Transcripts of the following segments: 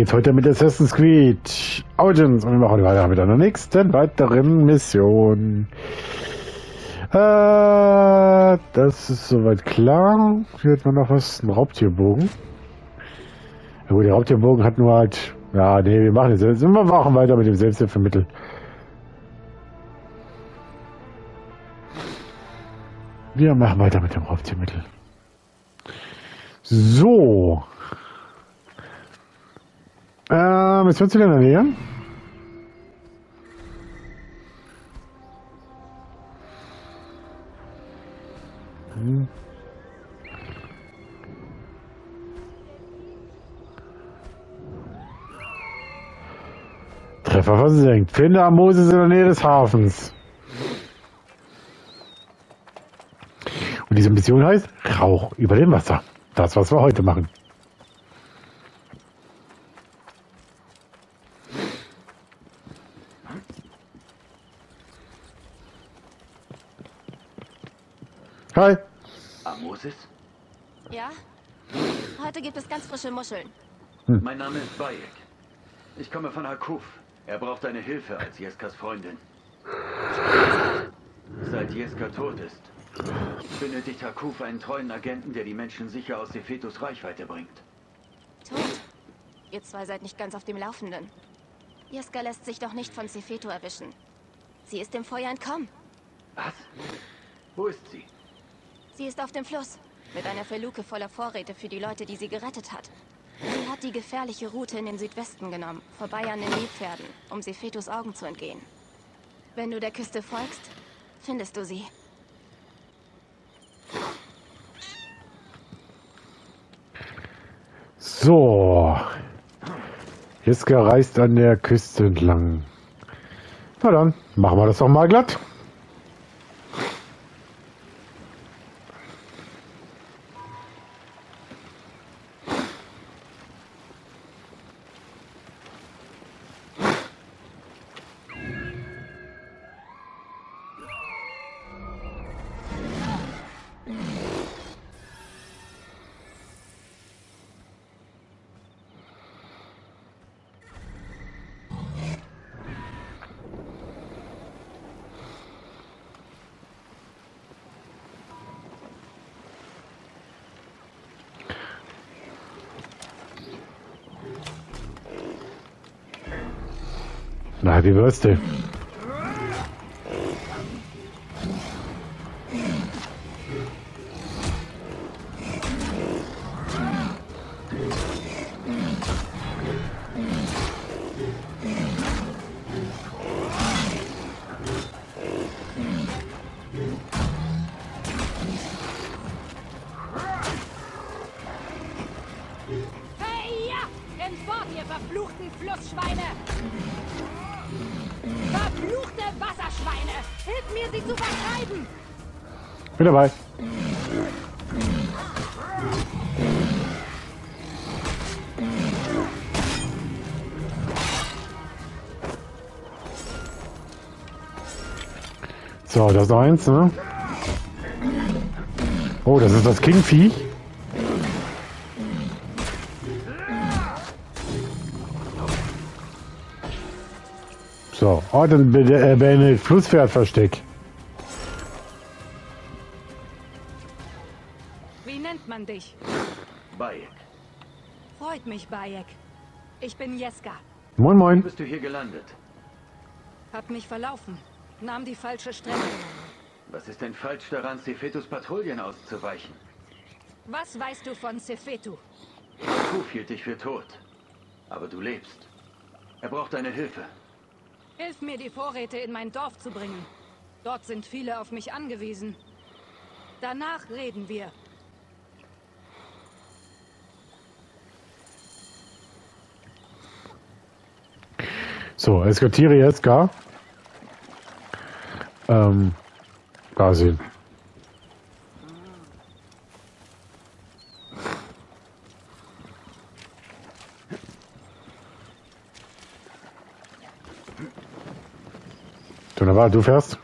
geht's heute mit Assassin's Creed Origins und wir machen weiter mit einer nächsten weiteren Mission. Das ist soweit klar. Hier hat man noch was, ein Raubtierbogen. Ja gut, der Raubtierbogen hat nur halt, ja, nee, wir machen jetzt, wir machen weiter mit dem Selbsthilfemittel. Wir machen weiter mit dem Raubtiermittel. So. Missionsziel in der Nähe. Treffer versenkt. Finde am Moses in der Nähe des Hafens. Und diese Mission heißt Rauch über dem Wasser. Das, was wir heute machen. Hi. Moses? Ja? Heute gibt es ganz frische Muscheln. Mein Name ist Bayek. Ich komme von Hakuf. Er braucht deine Hilfe als Jeskas Freundin. Seit Jeska tot ist, benötigt Hakuf einen treuen Agenten, der die Menschen sicher aus Sefetus Reichweite bringt. Tot? Ihr zwei seid nicht ganz auf dem Laufenden. Jeska lässt sich doch nicht von Sefeto erwischen. Sie ist dem Feuer entkommen. Was? Wo ist sie? Sie ist auf dem Fluss, mit einer Feluke voller Vorräte für die Leute, die sie gerettet hat. Sie hat die gefährliche Route in den Südwesten genommen, vorbei an den Nilpferden, um Sefetos Augen zu entgehen. Wenn du der Küste folgst, findest du sie. So. Jeska reist an der Küste entlang. Na dann, machen wir das doch mal glatt. Na, wie wirst du? Hey, ja! Rennt fort, ihr verfluchten Flussschweine! Verfluchte Wasserschweine! Hilft mir, sie zu vertreiben! Bin dabei. So, das ist noch eins, ne? Oh, das ist das Kingvieh. So, oh, dann beende Flusspferdversteck. Wie nennt man dich? Bayek. Freut mich, Bayek. Ich bin Jeska. Moin, Wie moin. bist du hier gelandet? Hab mich verlaufen. Nahm die falsche Strecke. Was ist denn falsch daran, Sefetus Patrouillen auszuweichen? Was weißt du von Sefetu? Hakuf hielt dich für tot. Aber du lebst. Er braucht deine Hilfe. Hilf mir, die Vorräte in mein Dorf zu bringen. Dort sind viele auf mich angewiesen. Danach reden wir. So, eskortiere Jeska. Brasilien. Wunderbar, du fährst.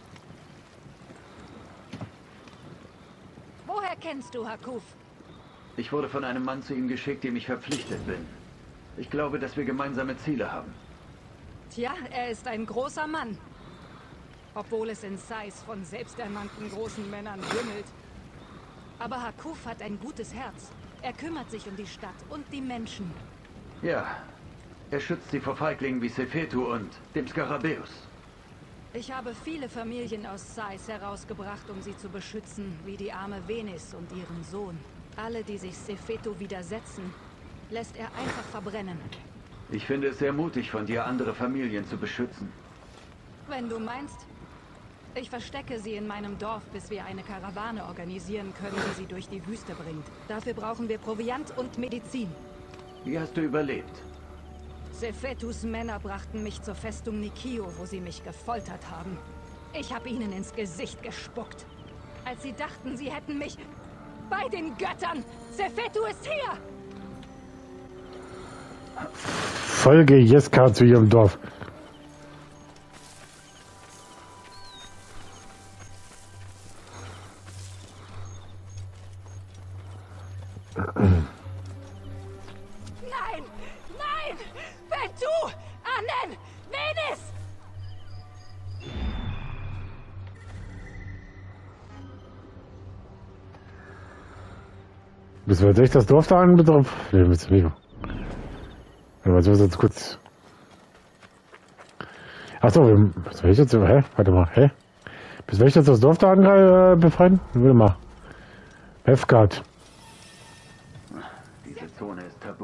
Woher kennst du Hakuf? Ich wurde von einem Mann zu ihm geschickt, dem ich verpflichtet bin. Ich glaube, dass wir gemeinsame Ziele haben. Tja, er ist ein großer Mann. Obwohl es in Sais von selbsternannten großen Männern wimmelt. Aber Hakuf hat ein gutes Herz. Er kümmert sich um die Stadt und die Menschen. Ja, er schützt sie vor Feiglingen wie Sefetu und dem Skarabäus. Ich habe viele Familien aus Sais herausgebracht, um sie zu beschützen, wie die arme Venis und ihren Sohn. Alle, die sich Sefetu widersetzen, lässt er einfach verbrennen. Ich finde es sehr mutig von dir, andere Familien zu beschützen. Wenn du meinst. Ich verstecke sie in meinem Dorf, bis wir eine Karawane organisieren können, die sie durch die Wüste bringt. Dafür brauchen wir Proviant und Medizin. Wie hast du überlebt? Sefetus Männer brachten mich zur Festung Nikio, wo sie mich gefoltert haben. Ich habe ihnen ins Gesicht gespuckt. Als sie dachten, sie hätten mich... Bei den Göttern! Sefetu ist hier! Folge Jeska zu ihrem Dorf. Nein! Nein! Ventu! Anen! Venis! Müssen wir jetzt echt das Dorf da anbetrifft? Ne, müssen wir nicht. Ja, was jetzt kurz. Achso, was will ich jetzt? Hä? Warte mal, hä? Bis wir jetzt das Dorf da befreien? Warte mal. Hefgard. Diese Zone ist tabu.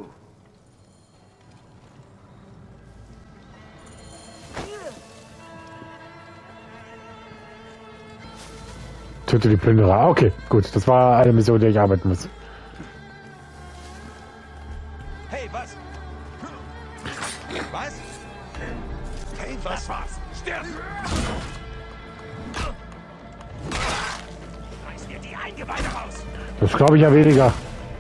Töte die Plünderer. Okay, gut. Das war eine Mission, die ich arbeiten muss. Hey, was? Was? Hey, was war's? Sterben! Reiß dir die Eingeweide raus! Das glaube ich ja weniger.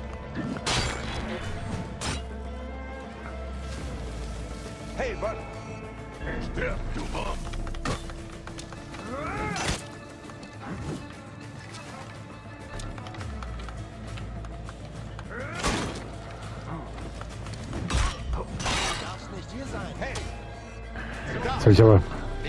Hey, was? Stirb, du Wurm! Darfst nicht hier sein. Hey! Das hab ich aber.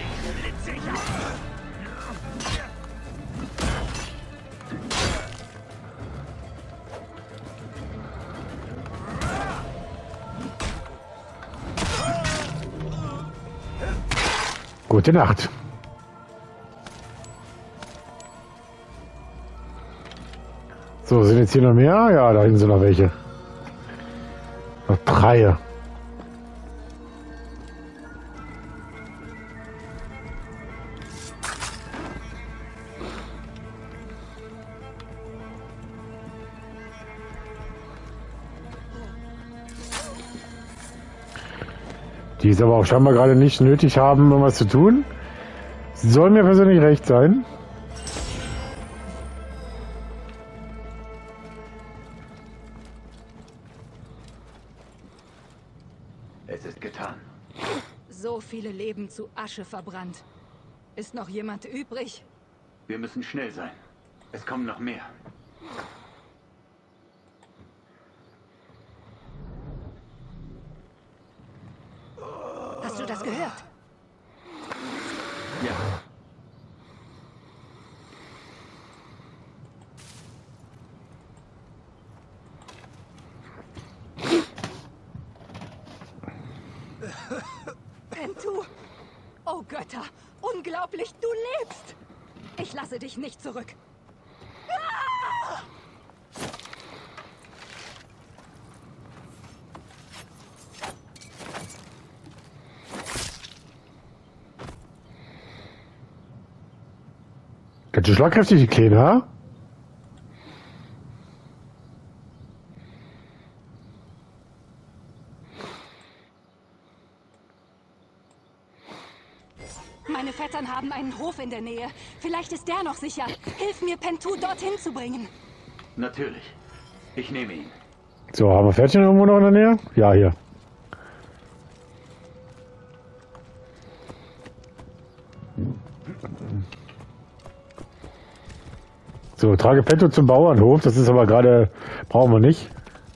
Gute Nacht. So, sind jetzt hier noch mehr? Ja, da hinten sind noch welche. Noch 3. Die es aber auch scheinbar gerade nicht nötig haben, irgendwas zu tun. Soll mir persönlich recht sein. Es ist getan. So viele Leben zu Asche verbrannt. Ist noch jemand übrig? Wir müssen schnell sein. Es kommen noch mehr. Hast du das gehört? Ja. Ventu! Oh Götter! Unglaublich, du lebst! Ich lasse dich nicht zurück. Ah! Ganz schön schlagkräftig, die Kleine, ha? Meine Vettern haben einen Hof in der Nähe. Vielleicht ist der noch sicher. Hilf mir, Pentu dorthin zu bringen. Natürlich. Ich nehme ihn. So, haben wir Pferdchen irgendwo noch in der Nähe? Ja, hier. So, trage Petto zum Bauernhof. Das ist aber gerade... Brauchen wir nicht.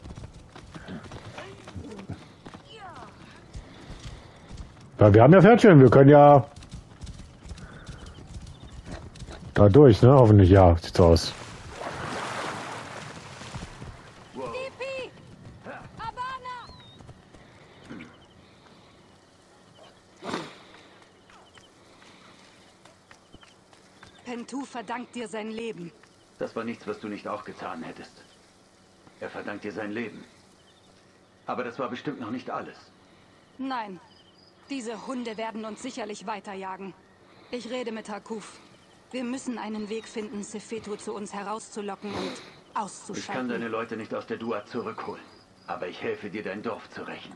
Ja, wir haben ja Pferdchen. Wir können ja... Da durch, ne? Hoffentlich, ja. Sieht so aus. Pipi! Habana! Pentu verdankt dir sein Leben. Das war nichts, was du nicht auch getan hättest. Er verdankt dir sein Leben. Aber das war bestimmt noch nicht alles. Nein. Diese Hunde werden uns sicherlich weiterjagen. Ich rede mit Hakuf. Wir müssen einen Weg finden, Sefeto zu uns herauszulocken und Ich kann auszuschalten. deine Leute nicht aus der Duat zurückholen. Aber ich helfe dir, dein Dorf zu rächen.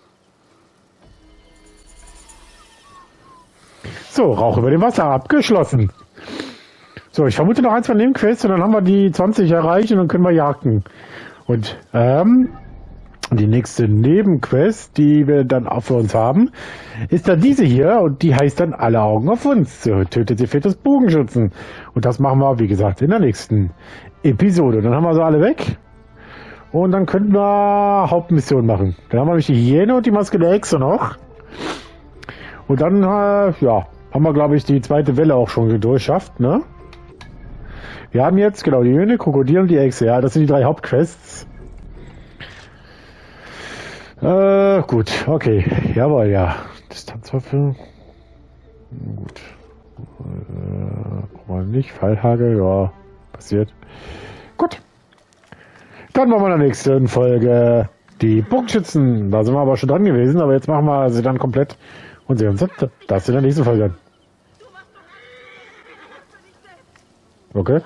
So, Rauch über dem Wasser. Abgeschlossen. So, ich vermute noch 1 von Nebenquests und dann haben wir die 20 erreicht und dann können wir jagden. Und, die nächste Nebenquest, die wir dann auch für uns haben, ist dann diese hier und die heißt dann Alle Augen auf uns. So, tötet Sefetos Bogenschützen. Und das machen wir, wie gesagt, in der nächsten Episode. Und dann haben wir sie alle weg. Und dann könnten wir Hauptmission machen. Dann haben wir nämlich die Hyäne und die Maske der Echse noch. Und dann, ja, haben wir, glaube ich, die zweite Welle auch schon durchschafft, ne? Wir haben jetzt, genau, die Hyäne, Krokodil und die Echse. Ja, das sind die 3 Hauptquests. Gut, okay. Jawohl, ja. Distanzwaffe. Gut. Brauchen wir nicht. Fallhagel, ja. Passiert. Gut. Dann machen wir in der nächsten Folge die Bogenschützen. Da sind wir aber schon dran gewesen, aber jetzt machen wir sie dann komplett und sehen uns das in der nächsten Folge an. Okay.